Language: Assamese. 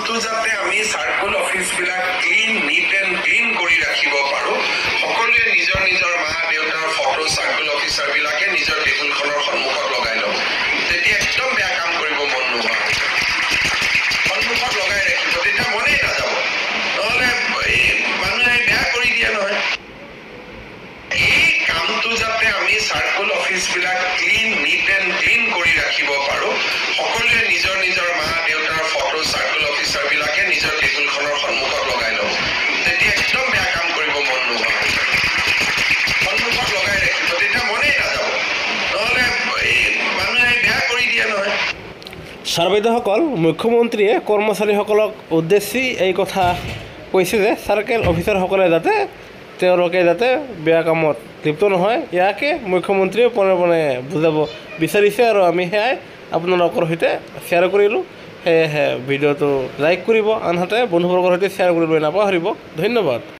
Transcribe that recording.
কামটো যাতে আমি সার্কল অফিসবিলাক ক্লিন নিট এন্ড ক্লিন কৰি ৰাখিব পাৰো সকলোৱে নিজৰ নিজৰ মা দেউতাৰ ফটো সার্কল অফিসাৰবিলাকে নিজৰ টেবুলখনৰ সন্মুখত লগাই ল'ব তেতিয়া একদম বেয়া কাম কৰিব মন নোহোৱা সন্মুখত লগাই ৰাখিব তেতিয়া মনেই নাযাব নহ'লে মানুহে বেয়া কৰি দিয়ে নহয় এই কামটো যাতে আমি সার্কল অফিসবিলাক ক্লিন নিট এন্ড ক্লিন কৰি ৰাখিব পাৰো সকলোৱে নিজৰ নিজৰ মা দেউতাৰ ফটো সার্কল অফিসাৰবিলাকে নিজৰ টেবুলখনৰ সন্মুখত লগাই ল'ব তেতিয়া একদম বেয়া কাম কৰিব মন নোহোৱা সন্মুখত লগাই ৰাখিব তেতিয়া মনেই নাযাব নহ'লে মানুহে বেয়া কৰি দিয়ে নহয় ছাৰবাইদেউসকল মুখ্যমন্ত্ৰীয়ে কৰ্মচাৰীসকলক উদ্দেশ্যি এই কথা কৈছে যে চাৰ্কেল অফিচাৰসকলে তেওঁলোকে যাতে বেয়া কামত লিপ্ত নহয় ইয়াকে মুখ্যমন্ত্ৰীয়ে পোনে বুজাব বিচাৰিছে আৰু আমি সেয়াই আপোনালোকৰ সৈতে শ্বেয়াৰ কৰিলোঁ সেয়েহে ভিডিঅ'টো লাইক কৰিব আনহাতে বন্ধুবৰ্গৰ সৈতে শ্বেয়াৰ কৰিবলৈ নাপাহৰিব ধন্যবাদ।